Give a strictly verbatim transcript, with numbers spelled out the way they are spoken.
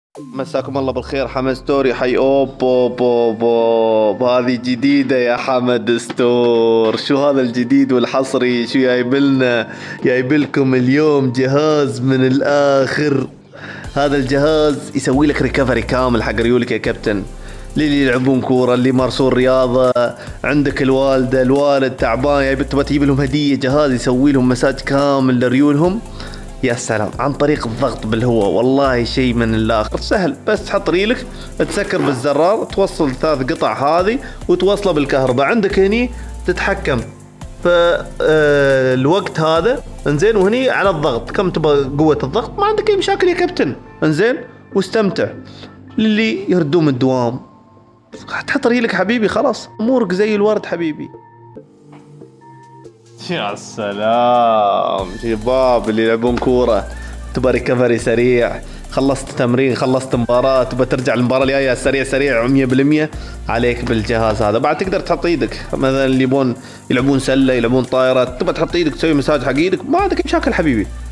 مساكم الله بالخير. حمد ستوري حي. اوب اوب اوب اوب، هذه جديدة يا حمد ستور. شو هذا الجديد والحصري؟ شو جايب لنا؟ جايب لكم اليوم جهاز من الاخر. هذا الجهاز يسوي لك ريكفري كامل حق ريولك يا كابتن، للي يلعبون كورة، اللي يمارسون رياضة، عندك الوالدة الوالد تعبان يبي تبغى تجيب لهم هدية، جهاز يسوي لهم مساج كامل لريولهم. يا سلام، عن طريق الضغط بالهواء. والله شيء من الاخر سهل، بس تحط ريلك تسكر بالزرار، توصل ثلاث قطع هذه وتوصله بالكهرباء. عندك هني تتحكم في آه الوقت هذا، انزين، وهني على الضغط كم تبغى قوة الضغط. ما عندك اي مشاكل يا كابتن، انزين، واستمتع. للي يردون من الدوام تحط ريلك حبيبي، خلاص امورك زي الورد حبيبي. يا سلام شباب اللي يلعبون كورة، تبى ريكفري سريع، خلصت تمرين خلصت مباراة، تبى ترجع المباراة الجاية سريع سريع مية بالمية، عليك بالجهاز هذا. بعد تقدر تحط ايدك، مثلا اللي يبون يلعبون سلة يلعبون طايرة، تبى تحط ايدك تسوي مساج حق ايدك، ما عندك مشاكل حبيبي.